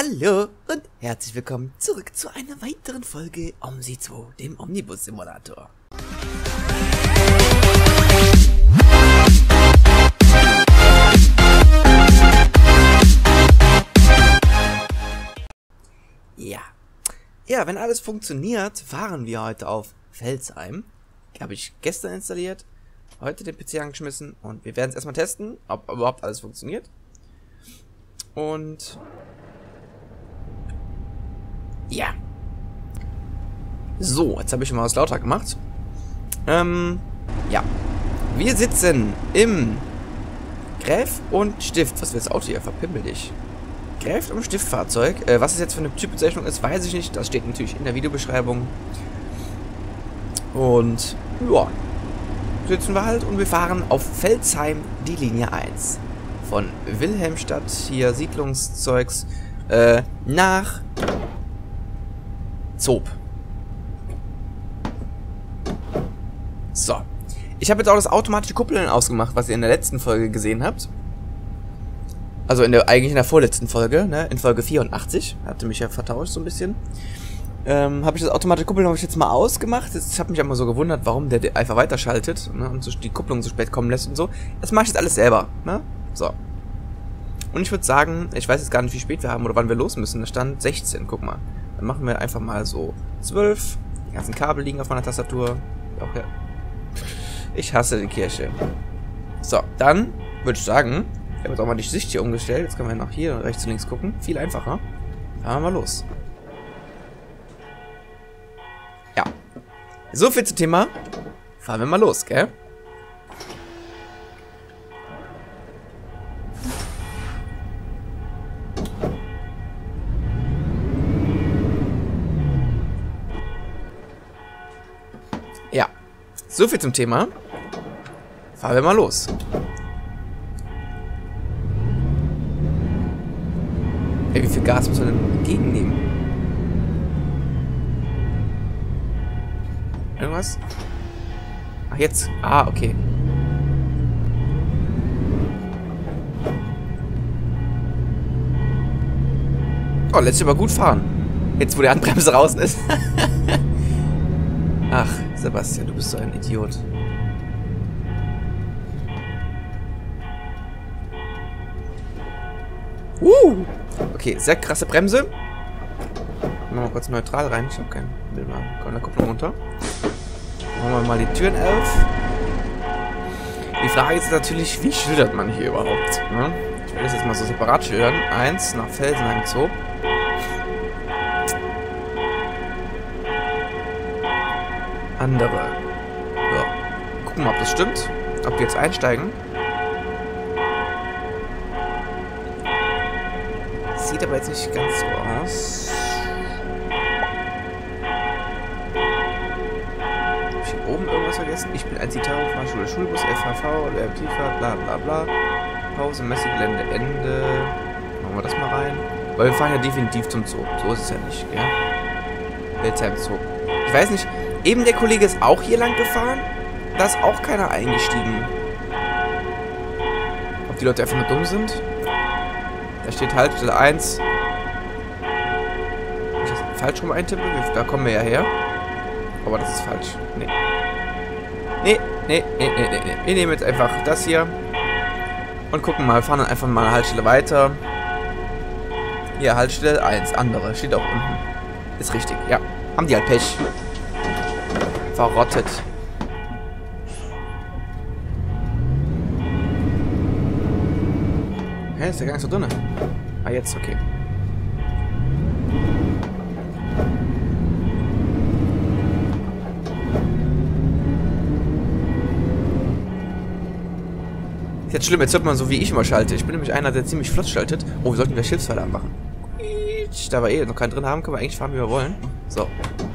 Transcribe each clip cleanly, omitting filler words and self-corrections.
Hallo und herzlich willkommen zurück zu einer weiteren Folge OMSI 2, dem Omnibus Simulator. Ja, wenn alles funktioniert, fahren wir heute auf Veldsheim. Habe ich gestern installiert, heute den PC angeschmissen und wir werden es erstmal testen, ob überhaupt alles funktioniert. Und ja. So, jetzt habe ich schon mal was lauter gemacht. Ja. Wir sitzen im Gräf und Stift. Was wird das Auto hier? Verpimmel dich. Gräf und Stiftfahrzeug. Was es jetzt für eine Typbezeichnung ist, weiß ich nicht. Das steht natürlich in der Videobeschreibung. Und ja. Sitzen wir halt und wir fahren auf Veldsheim die Linie 1. Von Wilhelmstadt, hier Siedlungszeugs, nach Zob. So. Ich habe jetzt auch das automatische Kuppeln ausgemacht, was ihr in der letzten Folge gesehen habt. Also eigentlich in der vorletzten Folge, ne? In Folge 84. Hatte mich ja vertauscht so ein bisschen. Habe ich das automatische Kuppeln jetzt mal ausgemacht. Ich habe mich einfach so gewundert, warum der einfach weiterschaltet, ne? Und so die Kupplung so spät kommen lässt und so. Das mache ich jetzt alles selber, ne? So. Und ich würde sagen, ich weiß jetzt gar nicht, wie spät wir haben oder wann wir los müssen. Da stand 16, guck mal. Dann machen wir einfach mal so 12. Die ganzen Kabel liegen auf meiner Tastatur. Auch ja. Ich hasse die Kirche. So, dann würde ich sagen, ich habe jetzt auch mal die Sicht hier umgestellt. Jetzt können wir noch hier rechts und links gucken. Viel einfacher. Fahren wir mal los. Ja. So viel zum Thema. Fahren wir mal los, gell? Ja. So viel zum Thema. Fahren wir mal los. Ey, wie viel Gas muss man denn entgegennehmen? Irgendwas? Ach, jetzt. Ah, okay. Oh, lässt sich aber gut fahren. Jetzt, wo die Handbremse draußen ist. Ach, Sebastian, du bist so ein Idiot. Okay, sehr krasse Bremse. Machen wir mal kurz neutral rein. Ich habe keinen Bild mehr. Kommt der Kupplung runter. Machen wir mal die Türen auf. Die Frage ist natürlich, wie schildert man hier überhaupt? Ne? Ich werde das jetzt mal so separat schildern. 1 nach Veldsheim Zoo. Andere. So. Gucken wir, ob das stimmt. Ob wir jetzt einsteigen. Sieht aber jetzt nicht ganz so aus. Habe ich hier oben irgendwas vergessen? Ich bin ein Zitat von Schule, Schulbus, FHV, Tiefer, bla bla bla. Pause, Messegelände, Ende. Machen wir das mal rein. Weil wir fahren ja definitiv zum Zoo. So ist es ja nicht, gell? Veldsheim Zoo. Ich weiß nicht, eben der Kollege ist auch hier lang gefahren. Da ist auch keiner eingestiegen. Ob die Leute einfach nur dumm sind? Da steht Haltestelle 1. Wenn ich das falsch rum eintippe, da kommen wir ja her. Aber das ist falsch. Nee. Nee. Wir nehmen jetzt einfach das hier. Und gucken mal, fahren dann einfach mal eine Haltestelle weiter. Hier, Haltestelle 1, andere. Steht auch unten. Ist richtig, ja. Haben die halt Pech. Verrottet. Hä, ist der gar nicht so drin? Ah, jetzt, okay. Ist jetzt schlimm, jetzt hört man so, wie ich immer schalte. Ich bin nämlich einer, der ziemlich flott schaltet. Oh, wir sollten wieder Schiffspfeile anmachen. Da wir eh noch keinen drin haben, können wir eigentlich fahren, wie wir wollen. So.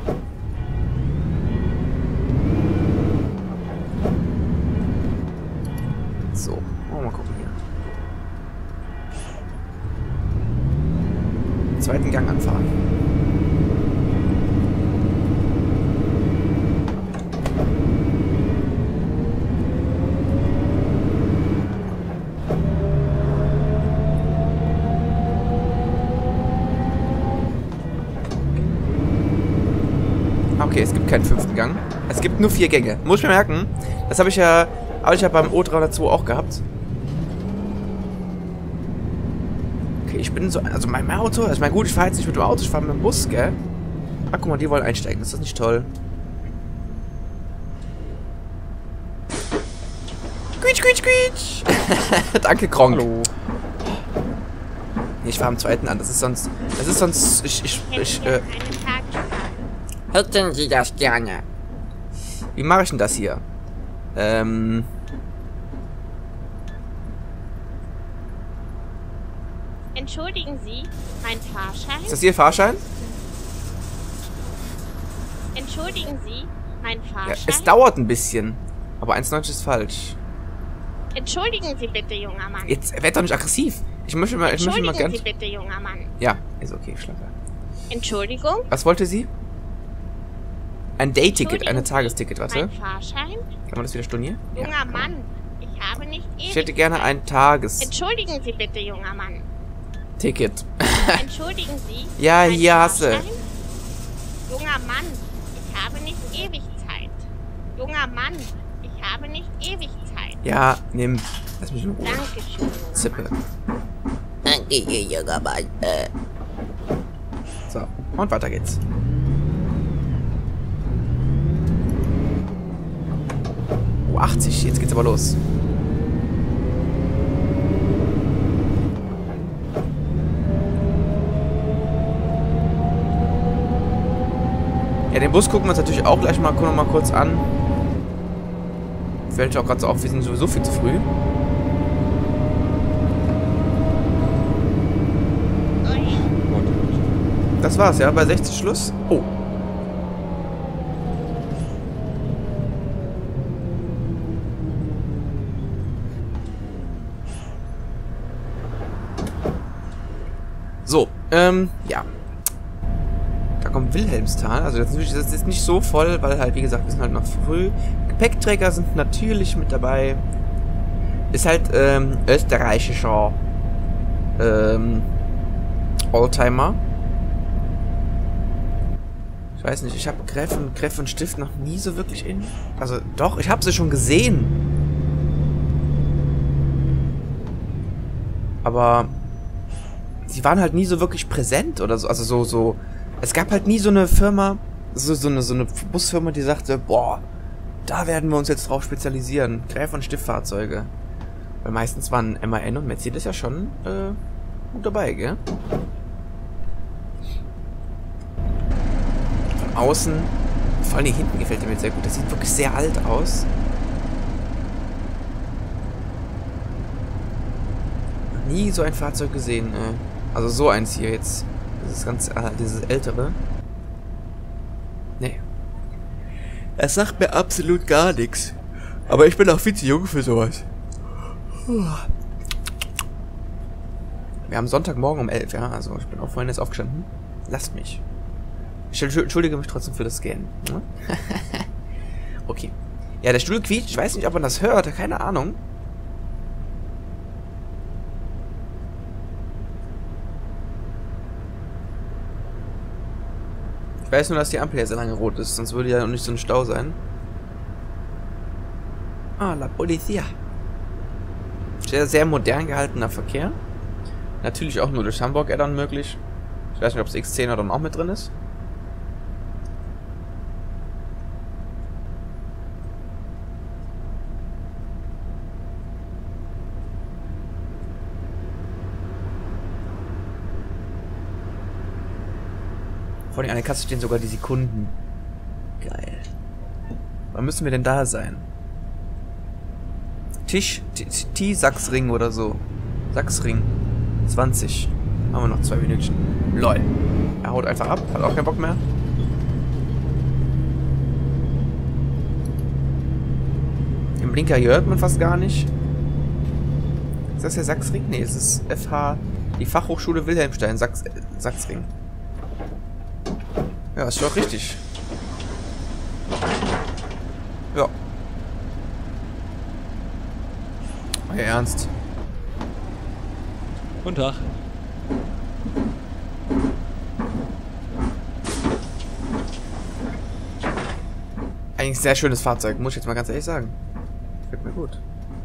So, mal gucken hier. Zweiten Gang anfahren. okay, es gibt keinen 5. Gang. Es gibt nur 4 Gänge. Muss ich mir merken. Das habe ich ja beim O302 auch gehabt. Okay, ich bin so... Also mein Auto... Also mein gut, ich fahre jetzt nicht mit dem Auto, ich fahre mit dem Bus, gell? Ach, guck mal, die wollen einsteigen. Ist das nicht toll? Quietsch, quietsch, quietsch! Danke, Kronk. Hallo. Nee, ich fahre am 2. an. Das ist sonst... Hätten Sie das gerne? Wie mache ich denn das hier? Entschuldigen Sie, mein Fahrschein? Ist das Ihr Fahrschein? Entschuldigen Sie, mein Ja, Fahrschein? es dauert ein bisschen. Aber 1,90 ist falsch. Entschuldigen Sie bitte, junger Mann. Jetzt werd doch nicht aggressiv. Ich möchte mal Entschuldigen gern... Sie bitte, junger Mann. Ja, ist okay, Schlampe. Entschuldigung? Was wollte sie? Ein Day-Ticket, Entschuldigen ein Tagesticket, Sie, warte. mein Fahrschein? Kann man das wieder stornieren? Junger Ja, kann man. Mann, ich habe nicht ewig Ich hätte gerne ein Tagesticket. Entschuldigen Sie bitte, junger Mann. Entschuldigen Sie. Ja, mein hier hast du. Fahrschein? Junger Mann, ich habe nicht ewig Zeit. Junger Mann, ich habe nicht ewig Zeit. Ja, nimm. Lass mich in Ruhe. Dankeschön, junger Zippe. Mann. Danke, junger Mann. So, und weiter geht's. Oh, 80. Jetzt geht's aber los. Ja, den Bus gucken wir uns natürlich auch gleich mal kurz an. Fällt auch gerade so auf, wir sind sowieso viel zu früh. Das war's, ja, bei 60 Schluss. Oh. So, ja. Da kommt Wilhelmsthal. Also das ist nicht so voll, weil halt, wie gesagt, wir sind halt noch früh. Gepäckträger sind natürlich mit dabei. Ist halt, österreichischer, Oldtimer. Ich weiß nicht, ich habe Greff und Stift noch nie so wirklich in... Also, doch, ich habe sie schon gesehen. Aber... sie waren halt nie so wirklich präsent oder so. Also so... Es gab halt nie so eine Firma, so eine Busfirma, die sagte, boah, da werden wir uns jetzt drauf spezialisieren. Greff- und Stiftfahrzeuge. Weil meistens waren MAN und Mercedes ja schon gut dabei, gell? Von außen, vor allem hinten gefällt mir sehr gut. Das sieht wirklich sehr alt aus. Noch nie so ein Fahrzeug gesehen, also so eins hier jetzt. Dieses ganz, dieses ältere. Nee. Es sagt mir absolut gar nichts. Aber ich bin auch viel zu jung für sowas. Wir haben Sonntagmorgen um 11, ja. Also ich bin auch vorhin jetzt aufgestanden. Lasst mich. Ich entschuldige mich trotzdem für das Scannen. Ne? Okay. Ja, der Stuhl quietscht. Ich weiß nicht, ob man das hört. Keine Ahnung. Ich weiß nur, dass die Ampel ja sehr lange rot ist, sonst würde ja noch nicht so ein Stau sein. Ah, la Polizia. Sehr, sehr modern gehaltener Verkehr. Natürlich auch nur durch Hamburg-Add-on möglich. Ich weiß nicht, ob das X10 dann auch mit drin ist. Vor allem an der Kasse stehen sogar die Sekunden. Geil. Wann müssen wir denn da sein? T-Sachsring oder so. Sachsring. 20. Haben wir noch 2 Minuten. Lol. Er haut einfach ab. Hat auch keinen Bock mehr. Den Blinker hier hört man fast gar nicht. Ist das der Sachsring? Nee, es ist FH. Die Fachhochschule Wilhelmstein. Sachsring. Ja, ist doch richtig. Ja. Euer Ernst. Guten Tag. Eigentlich ein sehr schönes Fahrzeug, muss ich jetzt mal ganz ehrlich sagen. Gefällt mir gut.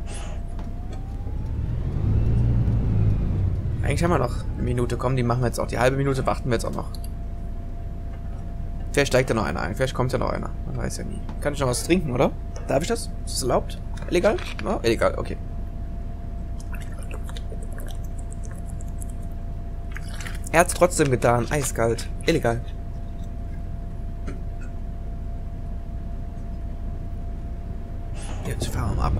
Eigentlich haben wir noch eine Minute. Komm, die machen wir jetzt auch. Die halbe Minute warten wir jetzt auch noch. Vielleicht steigt da noch einer ein. Vielleicht kommt ja noch einer. Man weiß ja nie. Kann ich noch was trinken, oder? Darf ich das? Ist das erlaubt? Illegal? Ja, illegal, okay. Er hat's trotzdem getan. Eiskalt. Illegal. Jetzt fahren wir mal ab.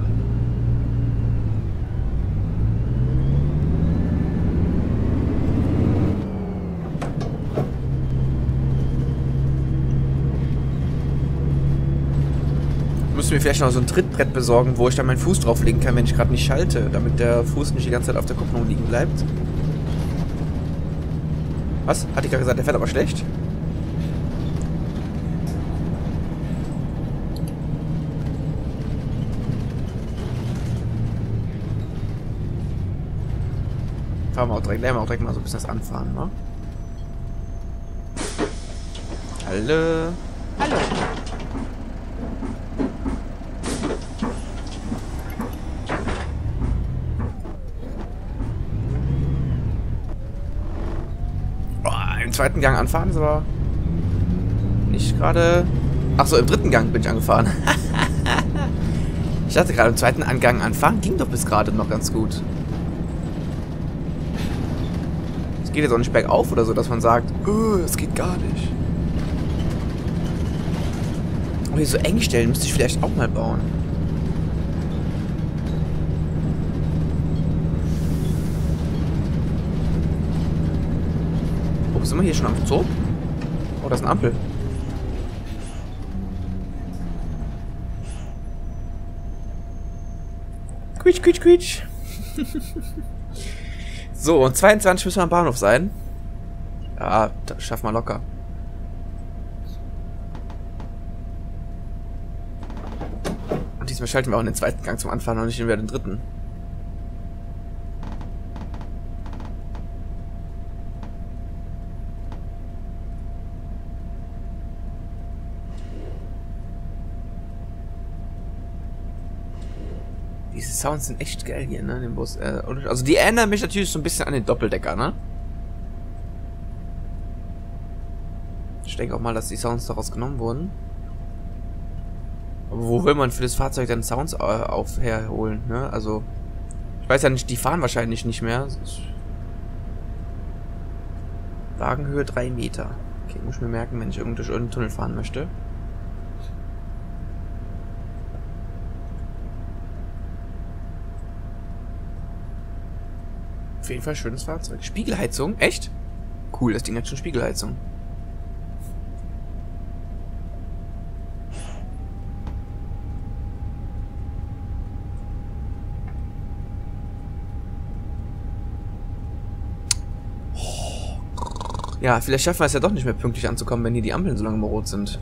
Müssen wir vielleicht noch so ein Trittbrett besorgen, wo ich dann meinen Fuß drauflegen kann, wenn ich gerade nicht schalte, damit der Fuß nicht die ganze Zeit auf der Kupplung liegen bleibt. Was? Hatte ich gerade gesagt, der fährt aber schlecht? Fahren wir auch direkt, lernen wir auch direkt mal so ein bisschen das Anfahren, ne? Hallo. Hallo. Im zweiten Gang anfahren ist aber nicht gerade... Achso, im dritten Gang bin ich angefahren. Ich dachte gerade, im zweiten Gang anfahren ging doch bis gerade noch ganz gut. Es geht jetzt auch nicht bergauf oder so, dass man sagt, es geht gar nicht. Oh, hier so Engstellen müsste ich vielleicht auch mal bauen. Sind wir hier schon am Zoo? Oh, das ist eine Ampel. Quietsch, quietsch, quietsch. So, und 22 müssen wir am Bahnhof sein. Ja, das schaffen wir locker. Und diesmal schalten wir auch in den zweiten Gang zum Anfahren und nicht in den dritten. Diese Sounds sind echt geil hier, ne, in dem Bus. Also die erinnern mich natürlich so ein bisschen an den Doppeldecker, ne? Ich denke auch mal, dass die Sounds daraus genommen wurden. Aber wo will man für das Fahrzeug dann Sounds herholen, ne? Also, ich weiß ja nicht, die fahren wahrscheinlich nicht mehr. Wagenhöhe 3 Meter. Okay, muss ich mir merken, wenn ich durch irgendeinen Tunnel fahren möchte. Auf jeden Fall schönes Fahrzeug. Spiegelheizung? Echt? Cool, das Ding hat schon Spiegelheizung. Ja, vielleicht schaffen wir es ja doch nicht mehr pünktlich anzukommen, wenn hier die Ampeln so lange mal rot sind.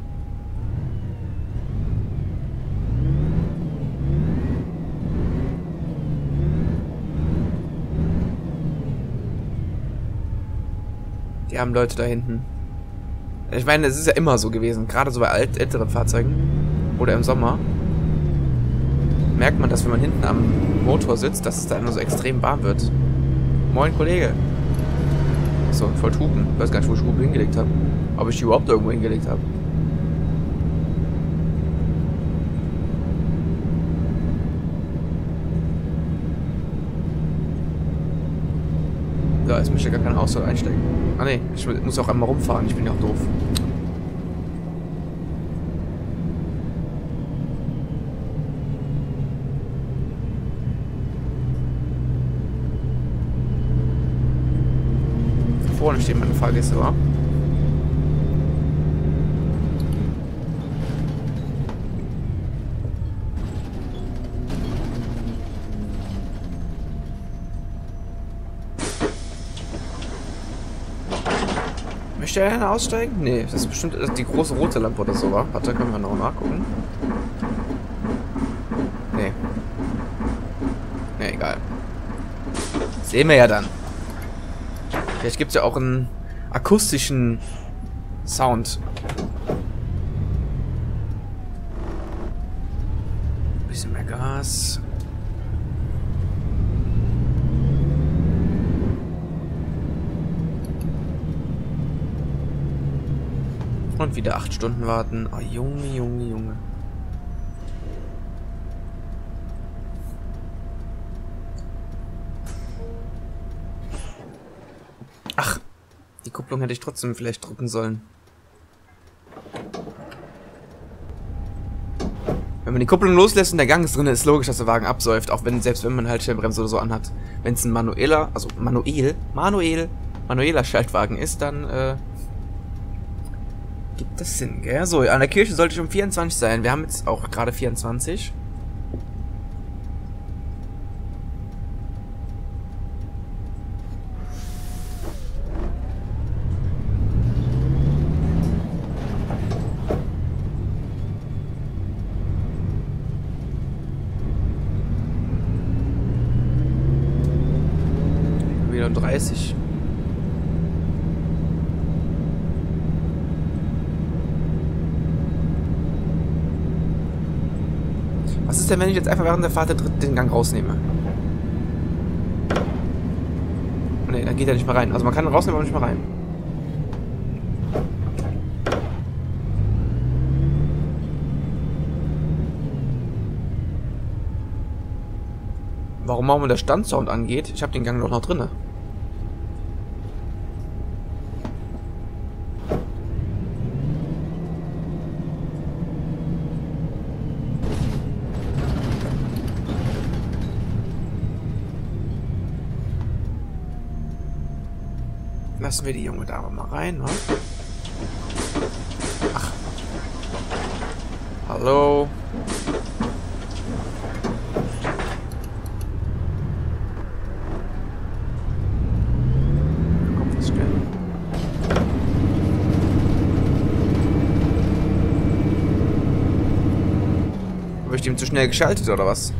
Die armen Leute da hinten. Ich meine, es ist ja immer so gewesen, gerade so bei älteren Fahrzeugen oder im Sommer. Merkt man, dass wenn man hinten am Motor sitzt, dass es da immer so extrem warm wird. Moin, Kollege. So, voll Hupen. Ich weiß gar nicht, wo ich Hupen hingelegt habe. Ob ich die überhaupt irgendwo hingelegt habe. Ja, jetzt möchte ich gar keine Ausfahrt einsteigen. Ah ne, ich muss auch einmal rumfahren. Ich bin ja auch doof. Vorne stehen meine Fahrgäste, wa? Möchte einer aussteigen? Nee, das ist bestimmt die große rote Lampe oder so, wa? Warte, können wir noch nachgucken. Nee. Nee, egal. Sehen wir ja dann. Vielleicht gibt es ja auch einen akustischen Sound. Bisschen mehr Gas. Und wieder 8 Stunden warten. Oh, Junge, Junge, Junge. Ach, die Kupplung hätte ich trotzdem vielleicht drücken sollen. Wenn man die Kupplung loslässt und der Gang ist drin, ist logisch, dass der Wagen absäuft, auch wenn, selbst wenn man halt Schnellbremse oder so anhat. Wenn es ein manueller Schaltwagen ist, dann gibt das Sinn, gell? So, an der Kirche sollte ich um 24 sein. Wir haben jetzt auch gerade 24. Wieder um 30. Was ist denn, wenn ich jetzt einfach während der Fahrt den Gang rausnehme? Ne, dann geht er nicht mehr rein. Also man kann ihn rausnehmen, aber nicht mehr rein. Warum auch immer der Standsound angeht? Ich habe den Gang doch noch drinne. Lassen wir die junge Dame mal rein, ne? Ach. Hallo. Kopf stellen. Habe ich dem zu schnell geschaltet, oder was?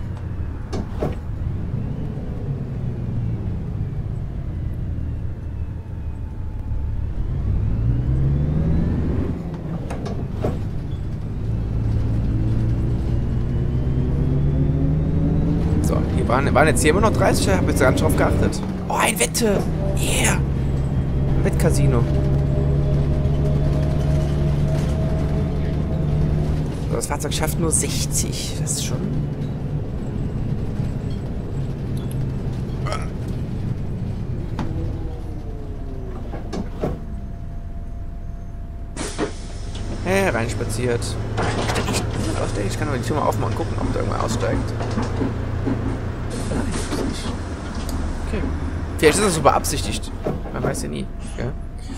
Waren jetzt hier immer noch 30? Ich habe jetzt gar nicht drauf geachtet. Oh, ein Wette! Yeah! Wettcasino. Das Fahrzeug schafft nur 60. Das ist schon... Hey, reinspaziert. Ich kann aber die Tür mal aufmachen und gucken, ob da irgendwer aussteigt. Okay. Vielleicht ist das so beabsichtigt. Man weiß ja nie. Ja?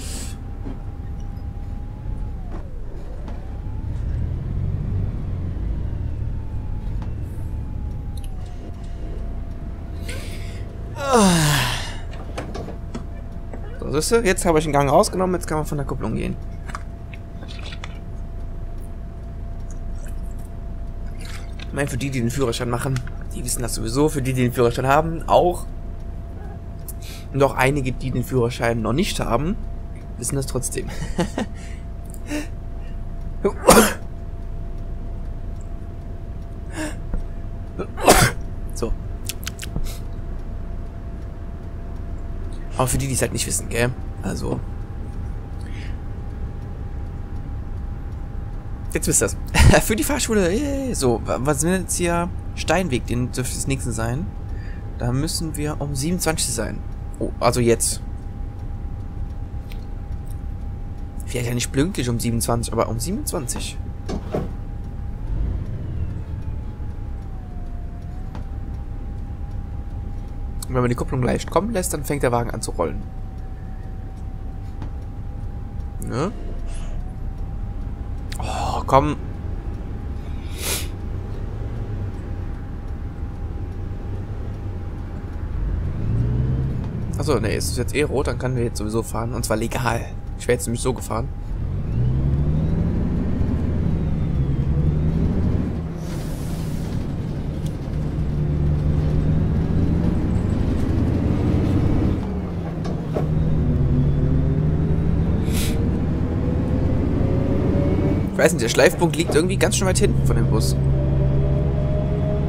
So, siehst du? Jetzt habe ich den Gang rausgenommen, jetzt kann man von der Kupplung gehen. Ich meine, für die den Führerschein machen, die wissen das sowieso. Für die den Führerschein haben, auch. Und auch einige, die den Führerschein noch nicht haben, wissen das trotzdem. So. Aber für die, die es halt nicht wissen, gell? Also. Jetzt wisst ihr das. Für die Fahrschule. Yeah. So, was sind jetzt hier? Steinweg, den dürfte das nächste sein. Da müssen wir um 27 sein. Oh, also jetzt. Vielleicht ja nicht pünktlich um 27, aber um 27. Und wenn man die Kupplung leicht kommen lässt, dann fängt der Wagen an zu rollen. Ne? Oh, komm. Achso, ne, es ist jetzt eh rot, dann können wir jetzt sowieso fahren. Und zwar legal. Ich wäre jetzt nämlich so gefahren. Ich weiß nicht, der Schleifpunkt liegt irgendwie ganz schön weit hinten von dem Bus.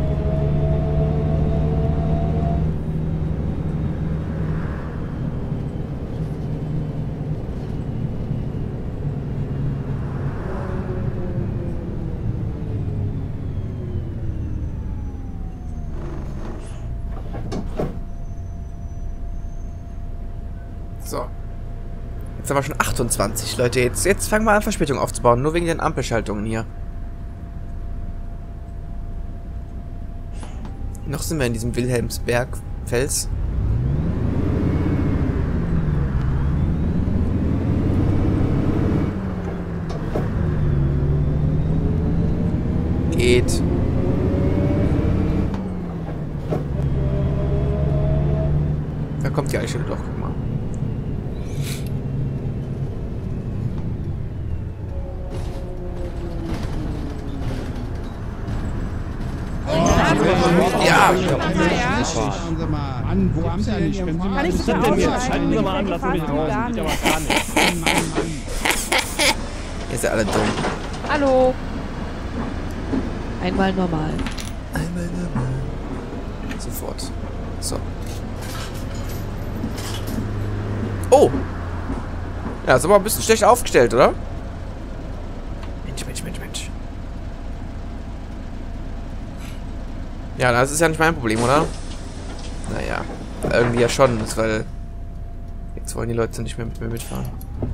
So. Jetzt haben wir schon 28, Leute. Jetzt fangen wir an, Verspätung aufzubauen. Nur wegen den Ampelschaltungen hier. Noch sind wir in diesem Wilhelmsberg-Fels. Geht. Da kommt die Eichel doch, guck mal. Ja! Wo haben Sie denn nicht? Kann ich bitte aussteigen? Schalten Sie mal an, lassen mich raus. Geht aber gar nicht. Ihr seid alle dumm. Hallo. Einmal normal. Einmal normal. Sofort. So. Oh! Ja, ist aber ein bisschen schlecht aufgestellt, oder? Mensch. Ja, das ist ja nicht mein Problem, oder? Naja, irgendwie ja schon, weil jetzt wollen die Leute nicht mehr mit mir mitfahren.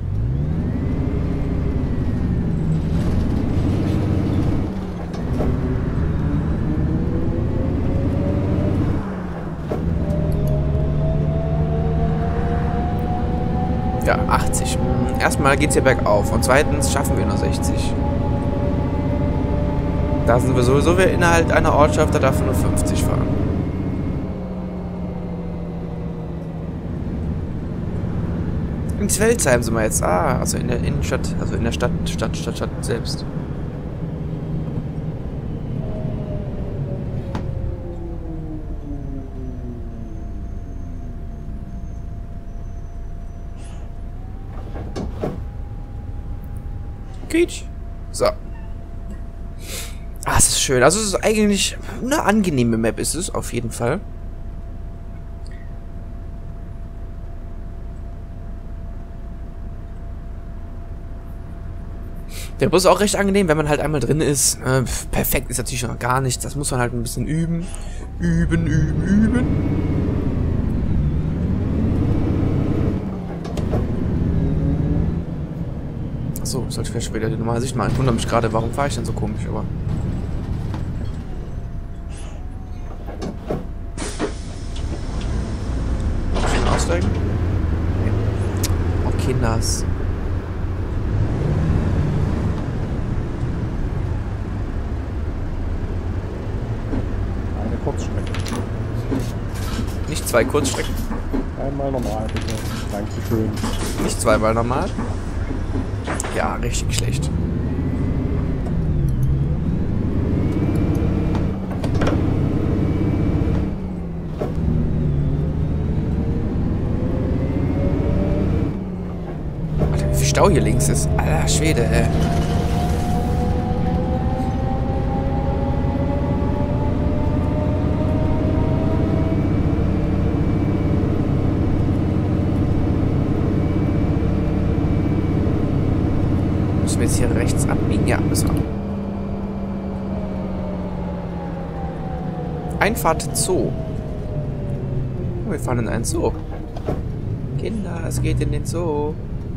Ja, 80. Erstmal geht's hier bergauf und zweitens schaffen wir nur 60. Da sind wir sowieso innerhalb einer Ortschaft, da darf man nur 50 fahren. In Zwelsheim sind wir jetzt. Ah, also in der Innenstadt, also in der Stadt selbst. Quietsch. So. Ah, es ist schön. Also es ist eigentlich eine angenehme Map, ist es auf jeden Fall. Der Bus ist auch recht angenehm, wenn man halt einmal drin ist. Perfekt ist natürlich noch gar nichts. Das muss man halt ein bisschen üben. Üben. Achso, sollte ich vielleicht schon wieder die normale Sicht machen. Ich wundere mich gerade, warum fahre ich denn so komisch, aber... Aussteigen? Oh, Kinders. Eine Kurzstrecke. Nicht zwei Kurzstrecken. Einmal normal, bitte. Dankeschön. Nicht zweimal normal. Ja, richtig schlecht. Alter, wie viel Stau hier links ist. Alter Schwede, ey. Müssen wir jetzt hier rechts abbiegen? Ja, müssen wir. Einfahrt Zoo. Oh, wir fahren in einen Zoo. Kinder, es geht in den Zoo.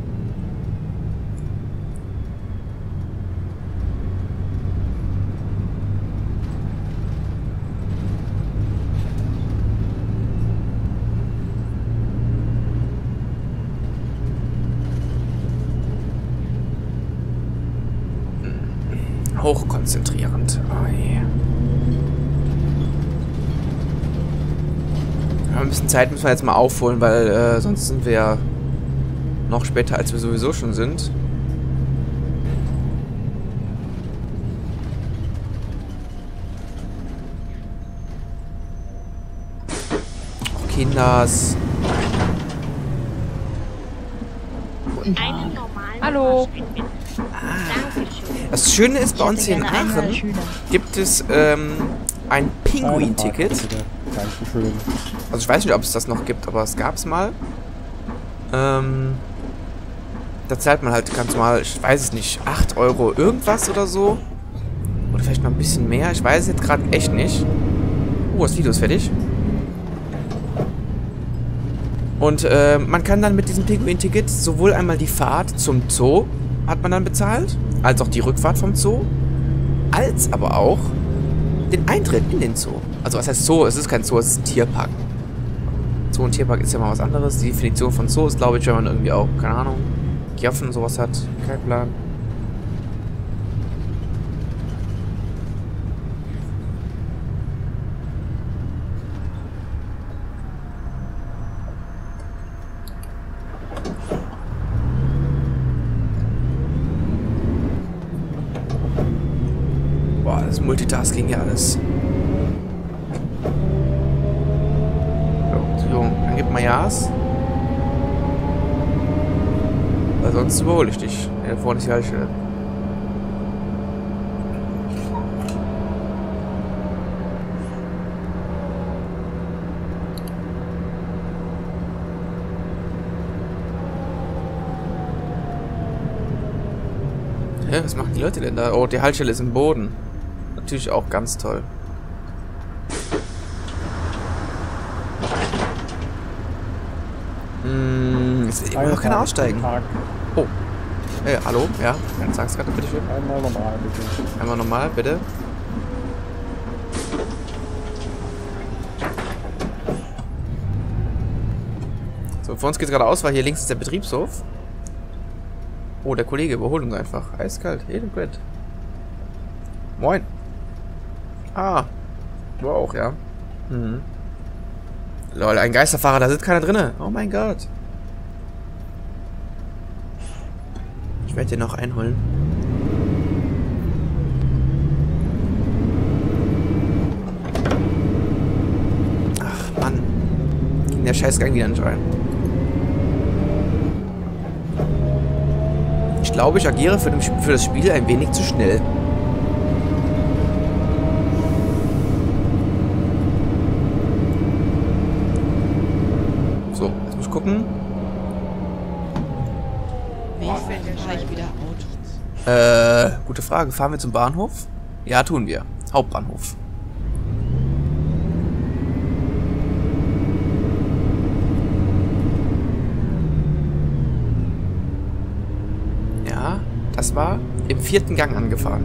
Hochkonzentrierend. Oh je. Ja, ein bisschen Zeit müssen wir jetzt mal aufholen, weil sonst sind wir ja noch später, als wir sowieso schon sind. Oh, Kinders. Einen normalen Hallo. Fahrschein, bitte. Dankeschön. Das Schöne ist, bei uns hier in Aachen gibt es ein Pinguin-Ticket. Dankeschön. Also ich weiß nicht, ob es das noch gibt, aber es gab es mal. Da zahlt man halt ganz normal, ich weiß es nicht, 8 Euro irgendwas oder so. Oder vielleicht noch ein bisschen mehr, ich weiß es jetzt gerade echt nicht. Das Video ist fertig. Und man kann dann mit diesem Pinguin-Ticket sowohl einmal die Fahrt zum Zoo hat man dann bezahlt, als auch die Rückfahrt vom Zoo, als aber auch den Eintritt in den Zoo. Also was heißt Zoo? Es ist kein Zoo, es ist ein Tierpark. Zoo und Tierpark ist ja mal was anderes. Die Definition von Zoo ist, glaube ich, wenn man irgendwie auch, keine Ahnung, Giraffen und sowas hat. Kein Plan. Boah, das ist Multitasking ja alles. So, dann gib mal Jas. Weil sonst überhole ich dich. Ja, vorne ist die Haltestelle. Hä, was machen die Leute denn da? Oh, die Haltestelle ist im Boden. Natürlich auch ganz toll. Jetzt will immer noch keiner aussteigen. Oh. Hey, hallo? Ja, keine Tagskarte, bitteschön. Einmal normal, bitte. Einmal normal, bitte. So, vor uns geht's geradeaus, weil hier links ist der Betriebshof. Oh, der Kollege überholt uns einfach. Eiskalt, Edelbrett. Moin. Ah. Du auch, ja. Mhm. Lol, ein Geisterfahrer, da sitzt keiner drinne. Oh mein Gott. Ich werde den noch einholen. Ach, Mann. Ging der Scheißgang wieder nicht rein. Ich glaube, ich agiere für das Spiel ein wenig zu schnell. So, jetzt muss ich gucken. Wie fahre ich wieder Autos? Gute Frage. Fahren wir zum Bahnhof? Ja, tun wir. Hauptbahnhof. Ja, das war im 4. Gang angefahren.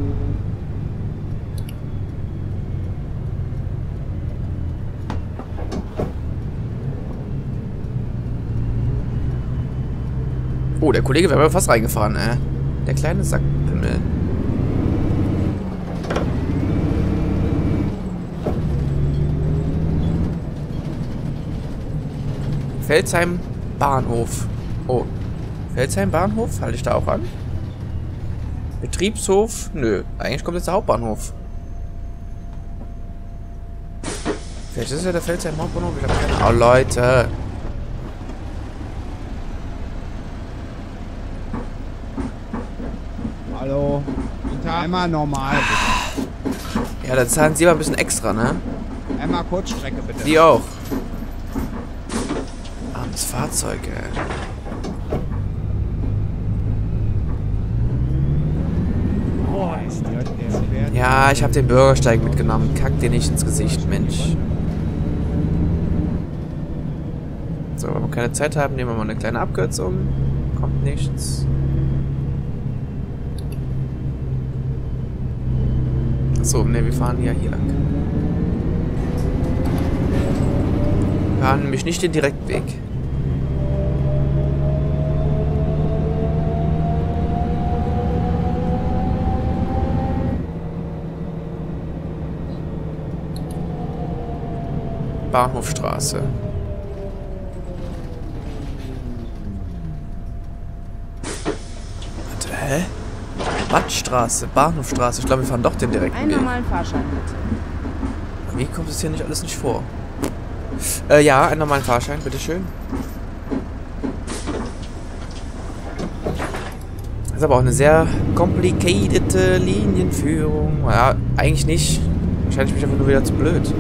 Oh, der Kollege wäre aber fast reingefahren, Der kleine Sackpimmel. Pfälzheim Bahnhof. Oh. Pfälzheim Bahnhof? Halte ich da auch an? Betriebshof? Nö. Eigentlich kommt jetzt der Hauptbahnhof. Vielleicht ist es ja der Pfälzheim Hauptbahnhof. Ich habe keine Ahnung. Oh, Leute. Hallo. Einmal normal, bitte. Ja, da zahlen sie aber ein bisschen extra, ne? Einmal Kurzstrecke, bitte. Die auch. Armes Fahrzeug, ey. Oh, ist der. Ja, ich habe den Bürgersteig mitgenommen. Kack dir nicht ins Gesicht, Mensch. So, wenn wir keine Zeit haben, nehmen wir mal eine kleine Abkürzung. Kommt nichts. Achso, ne, wir fahren ja hier lang. Wir fahren nämlich nicht den Direktweg. Bahnhofstraße. Warte, hä? Wattstraße, Bahnhofstraße. Ich glaube, wir fahren doch den direkten Einen Weg. normalen Fahrschein bitte. Wie kommt es hier nicht alles nicht vor? Ja, einen normalen Fahrschein, bitteschön. Das ist aber auch eine sehr complicated Linienführung. Ja, eigentlich nicht. Wahrscheinlich bin ich einfach nur wieder zu blöd.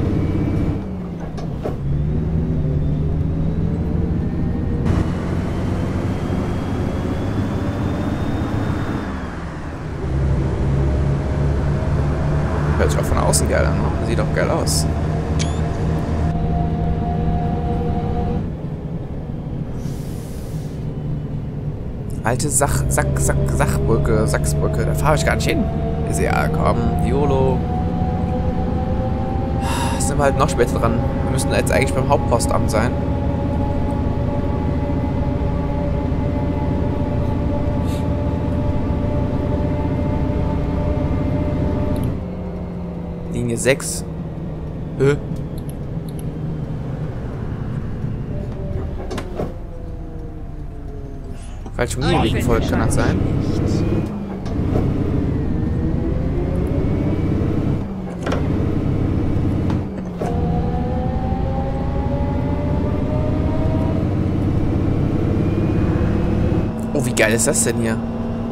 Hört sich auch von außen geil an, ne? Sieht auch geil aus. Alte Sachbrücke, Sachsbrücke. Da fahre ich gar nicht hin. Ist ja, komm, YOLO. Sind wir halt noch später dran. Wir müssen jetzt eigentlich beim Hauptpostamt sein. Linie 6. Falsche Linie gefolgt, kann das sein? Oh, wie geil ist das denn hier?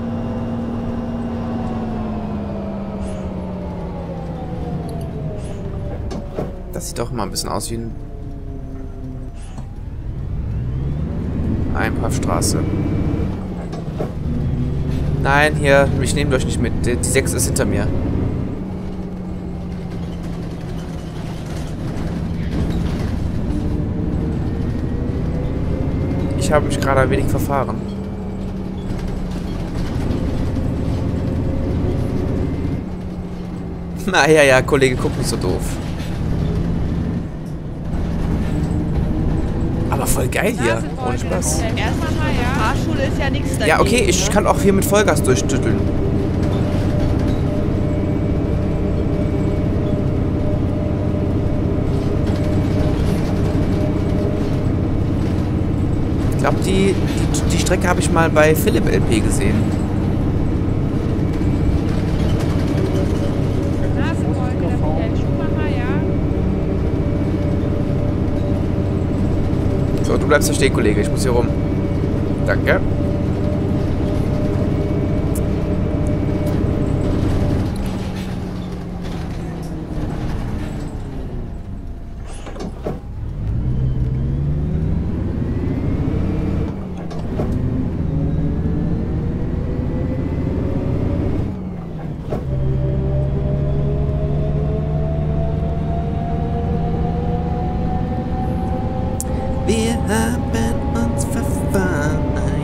Das sieht doch mal ein bisschen aus wie ein Einparkstraße. Nein, hier, ich nehme euch nicht mit. Die 6 ist hinter mir. Ich habe mich gerade ein wenig verfahren. Na ja, Kollege, guck nicht so doof. Aber voll geil hier. Ohne Spaß. Erstmal mal, ja. Fahrschule ist ja nichts dagegen. Ja, okay, ich kann auch hier mit Vollgas durchtütteln. Ich glaube, die Strecke habe ich mal bei Philipp LP gesehen. So, du bleibst da stehen, Kollege. Ich muss hier rum. Danke. Wir haben uns verfahren.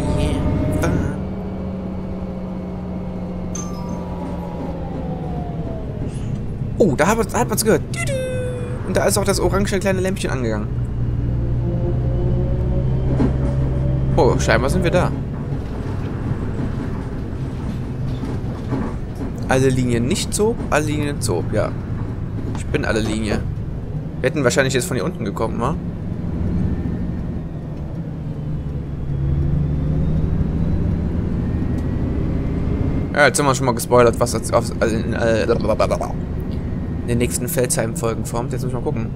Oh, da hat man es gehört. Und da ist auch das orange kleine Lämpchen angegangen. Oh, scheinbar sind wir da. Alle Linien nicht so, alle Linien so, ja. Ich bin alle Linie. Wir hätten wahrscheinlich jetzt von hier unten gekommen, wa? Ja, jetzt haben wir schon mal gespoilert, was jetzt in den nächsten Feldsheim-Folgen kommt. Jetzt müssen wir mal gucken.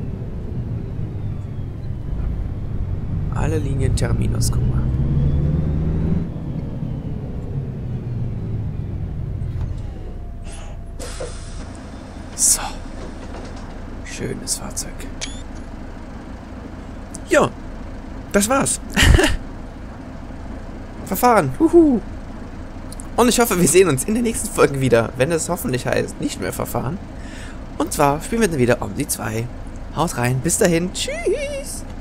Alle Linien Terminus, guck mal. So. Schönes Fahrzeug. Ja, das war's. Verfahren. Huhu. Und ich hoffe, wir sehen uns in der nächsten Folge wieder, wenn es hoffentlich heißt, nicht mehr verfahren. Und zwar spielen wir dann wieder um die 2. Haut rein, bis dahin, tschüss!